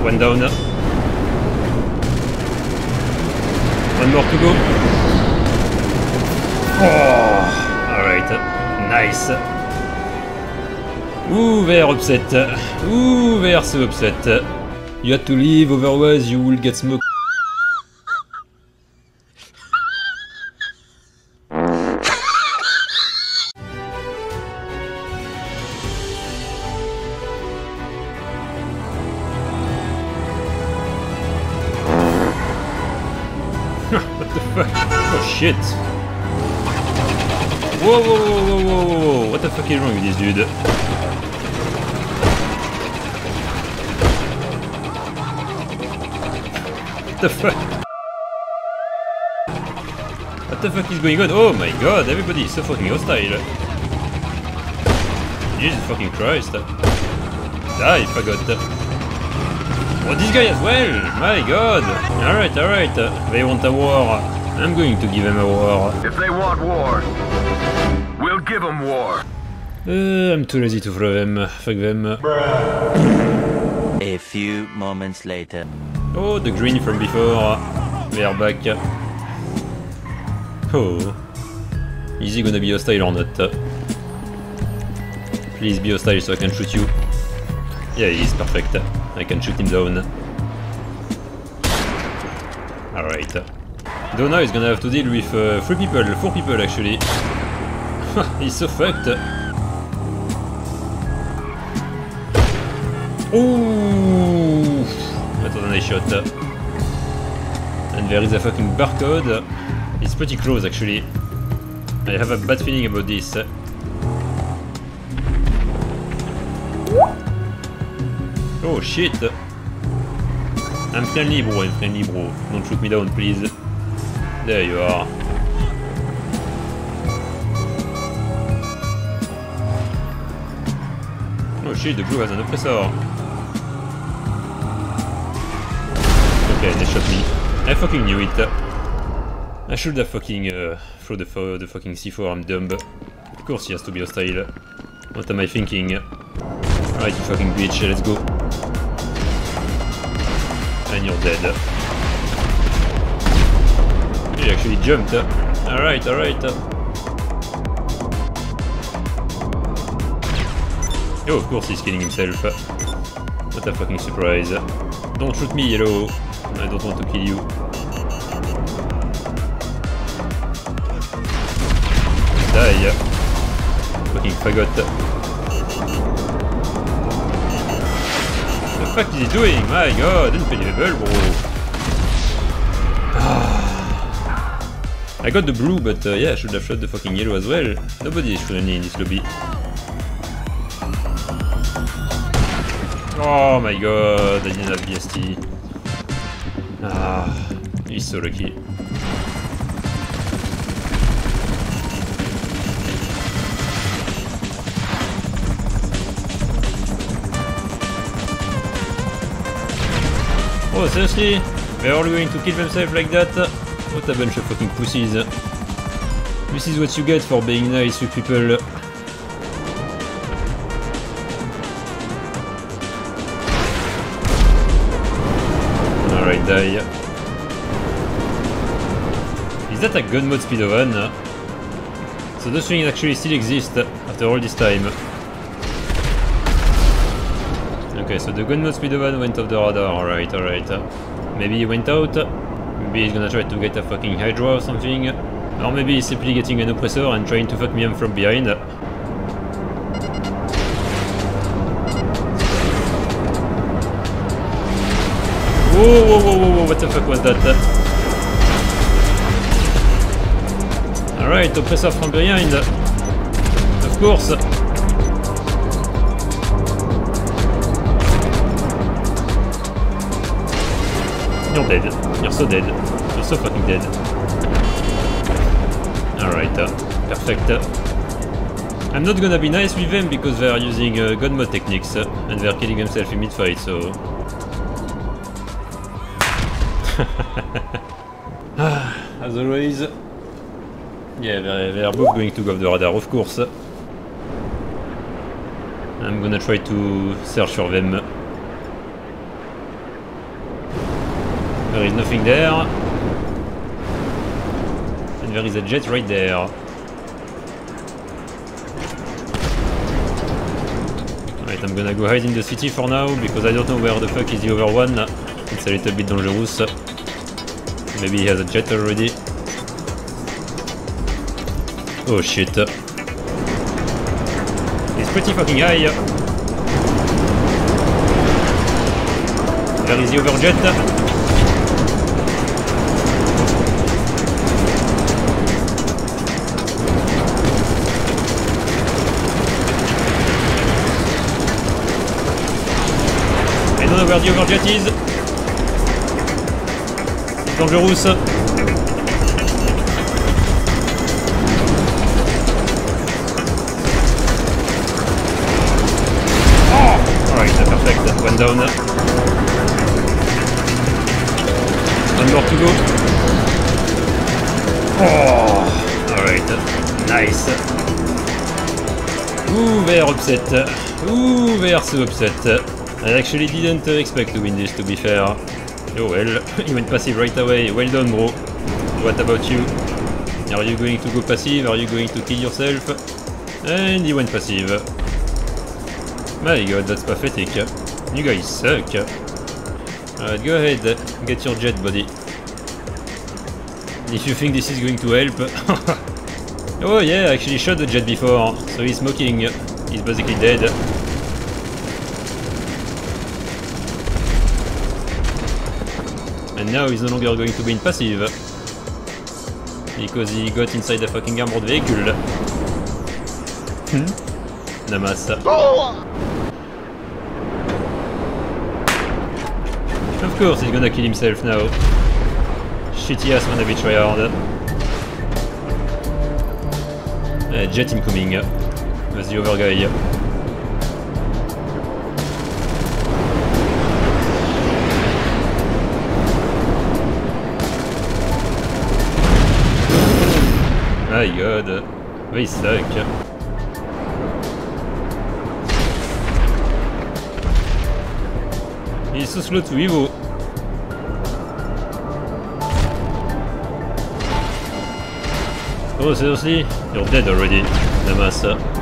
One down. One more to go. Oh, alright. Nice. Ooh, they are upset. Ooh, they are so upset. You had to leave, otherwise you will get smoked. What the fuck? Oh shit! Whoa, whoa, whoa, whoa, whoa, whoa! What the fuck is wrong with this dude? What the fuck? What the fuck is going on? Oh my god, everybody is so fucking hostile. Jesus fucking Christ. Die, faggot. Oh, this guy as well! My god! Alright, alright. They want a war. I'm going to give them a war. If they want war, we'll give them war. I'm too lazy to throw them. Fuck them. A few moments later. Oh, the green from before. They are back. Oh. Is he gonna be hostile or not? Please be hostile so I can shoot you. Yeah, he is perfect. I can shoot him down. Alright. Though now he's gonna have to deal with 4 people actually. He's so fucked. Ooh! That was a nice shot. And there is a fucking barcode. It's pretty close actually. I have a bad feeling about this. Oh shit! I'm friendly bro, Don't shoot me down please. There you are. Oh shit, the blue has an oppressor. Okay, they shot me. I fucking knew it. I should have fucking thrown the fucking C4, I'm dumb. Of course he has to be hostile. What am I thinking? Alright, you fucking bitch, let's go. And you're dead. He actually jumped. Alright, alright. Oh, of course he's killing himself. What a fucking surprise. Don't shoot me, yellow. I don't want to kill you. Die. Fucking faggot. What the fuck is he doing? My god, unbelievable, bro. I got the blue, but yeah, I should have shot the fucking yellow as well. Nobody is friendly in this lobby. Oh my god, I didn't have BST. Ah, he's so lucky. Oh, seriously? They're all going to kill themselves like that? What a bunch of fucking pussies. This is what you get for being nice with people. Alright, die. Is that a gun mode speedovan? So those things actually still exist after all this time. Okay, so the gun mode speedovan went off the radar, alright, alright. Maybe he went out, maybe he's gonna try to get a fucking Hydra or something, or maybe he's simply getting an oppressor and trying to fuck me up from behind. Whoa, whoa, whoa, whoa, whoa, what the fuck was that? Alright, oppressor from behind. Of course. You're dead. You're so dead. You're so fucking dead. Alright, perfect. I'm not gonna be nice with them because they are using gun mode techniques and they are killing themselves in mid-fight, so... As always. Yeah, they are both going to go off the radar, of course. I'm gonna try to search for them. There is nothing there. And there is a jet right there. Alright, I'm gonna go hide in the city for now, because I don't know where the fuck is the other one. It's a little bit dangerous. Maybe he has a jet already. Oh shit. He's pretty fucking high. Where is the other jet? I don't know where the other jet is. It's dangerous. Alright, perfect. One down. One more to go. Oh, alright. Nice. Ooh, they're upset. Ooh, they are so upset. I actually didn't expect to win this, to be fair. Oh well, he went passive right away. Well done, bro. What about you? Are you going to go passive? Are you going to kill yourself? And he went passive. My god, that's pathetic. You guys suck. Alright, go ahead. Get your jet, buddy. If you think this is going to help... Oh yeah, I actually shot the jet before, so he's smoking. He's basically dead. And now he's no longer going to be in passive. Because he got inside the fucking armored vehicle. Namas. Of course he's gonna kill himself now. Shitty ass wannabe tryhard. Jet incoming. That's the other guy. My god, they suck. He's so slow to Evo. Oh seriously? You're dead already, Namas.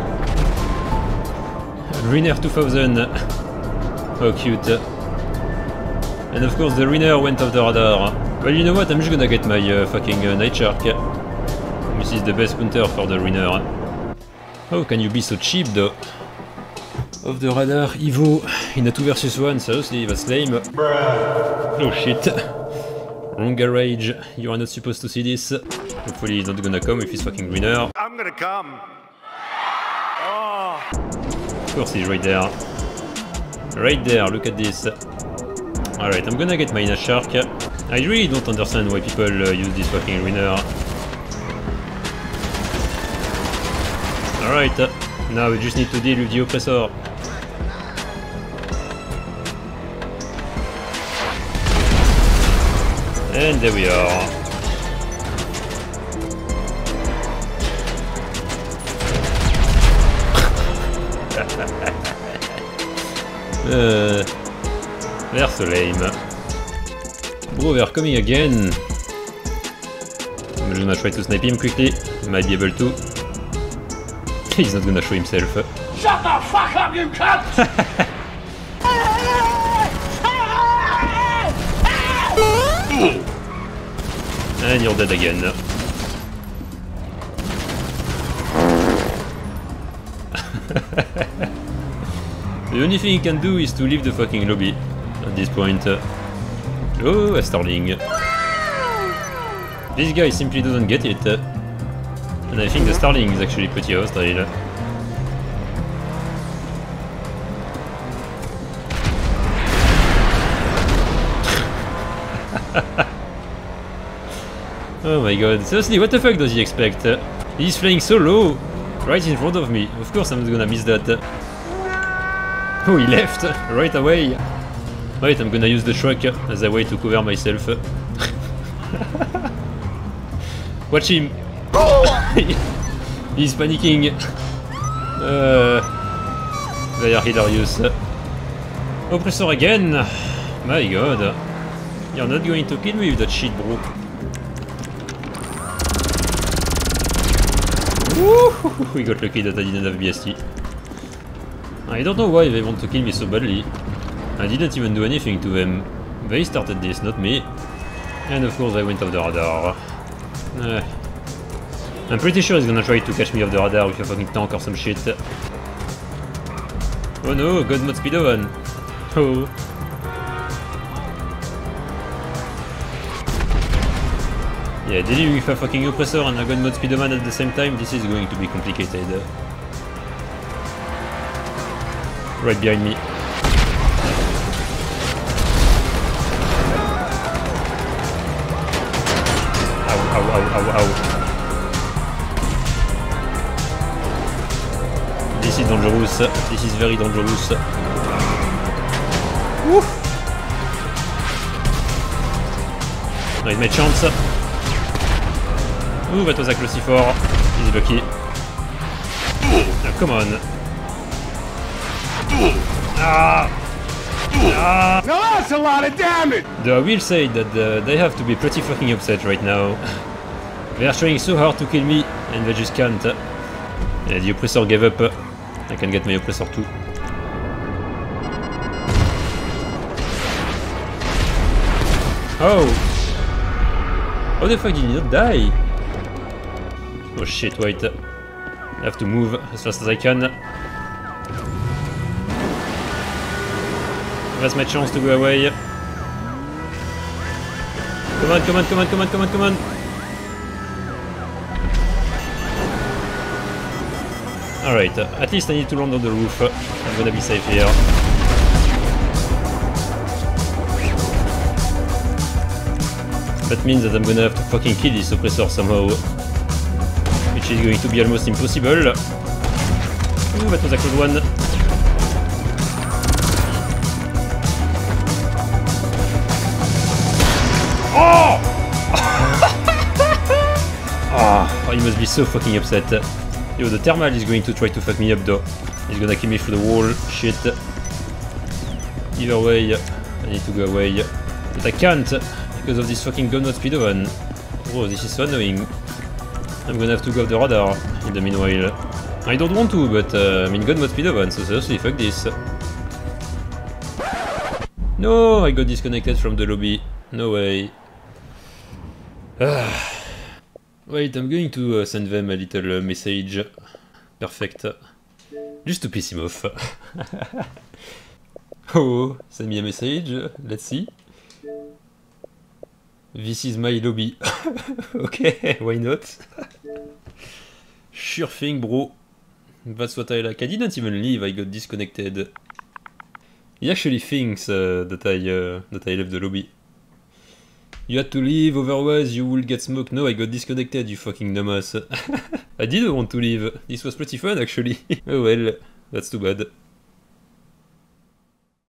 Ruiner 2000. Oh cute. And of course the Ruiner went off the radar. Well, you know what, I'm just gonna get my fucking Night Shark. This is the best counter for the Ruiner. How can you be so cheap though? Off the radar, Evo, in a 2 vs 1, seriously, that's lame. Oh shit. Wrong garage, you are not supposed to see this. Hopefully he's not gonna come with his fucking Ruiner. I'm gonna come. Oh. Of course he's right there. Right there, look at this. Alright, I'm gonna get my Night Shark. I really don't understand why people use this fucking Ruiner. Alright, now we just need to deal with the oppressor. And there we are. They're so lame. Bro, they're coming again. I'm just gonna try to snipe him quickly. Might be able to. He's not gonna show himself. Shut the fuck up, you cunt! And you're dead again. The only thing he can do is to leave the fucking lobby at this point. Oh, a Starling. This guy simply doesn't get it. And I think the Starling is actually pretty hostile. Oh my god, seriously, what the fuck does he expect? He's flying so low, right in front of me. Of course I'm gonna miss that. Oh, he left right away. Right, I'm gonna use the truck as a way to cover myself. Watch him. He's panicking. They are hilarious. Oppressor again. My god. You're not going to kill me with that shit, bro. Woo! We got lucky that I didn't have BST. I don't know why they want to kill me so badly. I didn't even do anything to them. They started this, not me. And of course I went off the radar. I'm pretty sure he's gonna try to catch me off the radar with a fucking tank or some shit. Oh no, God Mode Speedovan! Oh. Yeah, dealing with a fucking oppressor and a God Mode Speedoman at the same time, this is going to be complicated. Right behind me. Ow. This is dangerous. This is very dangerous. Woo! Right, my chance. Ooh, that was a close C4. He's lucky. Oh, come on. Now that's a lot of damage! Though I will say that they have to be pretty fucking upset right now. They are trying so hard to kill me, and they just can't. Yeah, the oppressor gave up. I can get my oppressor too. Oh! How the fuck did he not die? Oh shit, wait. I have to move as fast as I can. That's my chance to go away. Come on. Alright, at least I need to land on the roof. I'm gonna be safe here. That means that I'm gonna have to fucking kill this oppressor somehow. Which is going to be almost impossible. Ooh, that was a close one. Oh! Oh, he must be so fucking upset. Yo, the thermal is going to try to fuck me up though. He's gonna kill me through the wall. Shit. Either way, I need to go away. But I can't because of this fucking God Mode Speedovan. Oh, this is so annoying. I'm gonna have to go off the radar in the meanwhile. I don't want to, but I'm in God Mode Speedovan, so seriously, fuck this. No, I got disconnected from the lobby. No way. Wait, I'm going to send them a little message. Perfect. Just to piss him off. Oh, send me a message. Let's see. This is my lobby. Okay, why not? Sure thing, bro. That's what I like. I didn't even leave, I got disconnected. He actually thinks that I left the lobby. You had to leave, otherwise you will get smoked. No, I got disconnected, you fucking dumbass. I didn't want to leave. This was pretty fun, actually. Oh well, that's too bad.